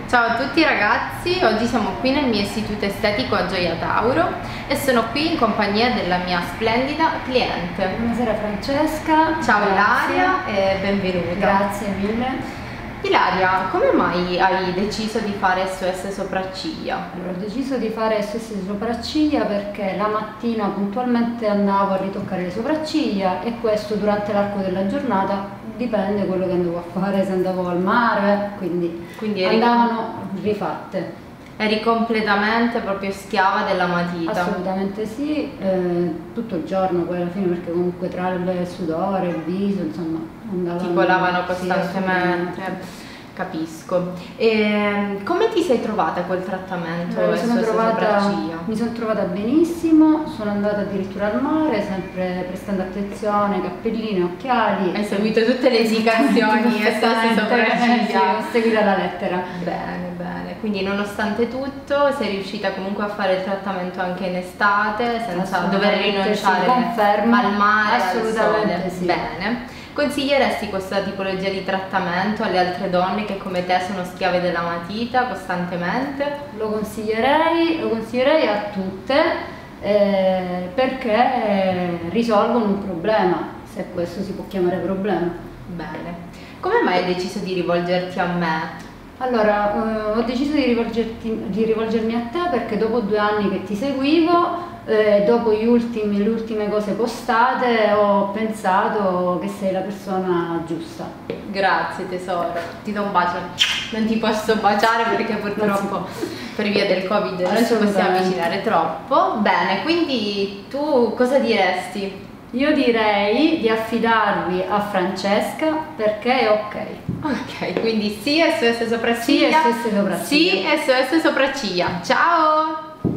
Ciao a tutti ragazzi, oggi siamo qui nel mio istituto estetico a Gioia Tauro e sono qui in compagnia della mia splendida cliente. Buonasera Francesca. Ciao grazie. Ilaria e benvenuta. Grazie mille. Ilaria, come mai hai deciso di fare SOS Sopracciglia? Allora, ho deciso di fare SOS Sopracciglia perché la mattina puntualmente andavo a ritoccare le sopracciglia e questo durante l'arco della giornata dipende quello che andavo a fare, se andavo al mare, quindi andavano rifatte. Eri completamente proprio schiava della matita? Assolutamente sì, tutto il giorno poi alla fine, perché comunque tra il sudore, il viso, insomma, andavano... Ti colavano costantemente, sì, capisco. E come ti sei trovata col trattamento sopracciglia? Mi sono trovata benissimo, sono andata addirittura al mare, sempre prestando attenzione, cappellini, occhiali. Hai seguito tutte le indicazioni SOS Sopracciglia? Sì, ho seguito alla lettera. Bene, bene. Quindi nonostante tutto sei riuscita comunque a fare il trattamento anche in estate senza dover rinunciare al mare, assolutamente al sole? Sì. Bene. Consiglieresti questa tipologia di trattamento alle altre donne che come te sono schiave della matita costantemente? Lo consiglierei a tutte perché risolvono un problema, se questo si può chiamare problema. Bene. Come mai hai deciso di rivolgerti a me? Allora, ho deciso di rivolgermi a te perché dopo 2 anni che ti seguivo, dopo le ultime cose postate, ho pensato che sei la persona giusta. Grazie tesoro, ti do un bacio. Non ti posso baciare perché purtroppo per via del Covid non ci possiamo avvicinare troppo. Bene, quindi tu cosa diresti? Io direi di affidarvi a Francesca perché è ok. Ok, quindi sì SOS Sopracciglia. Sì SOS Sopracciglia. Sì SOS Sopracciglia. Ciao!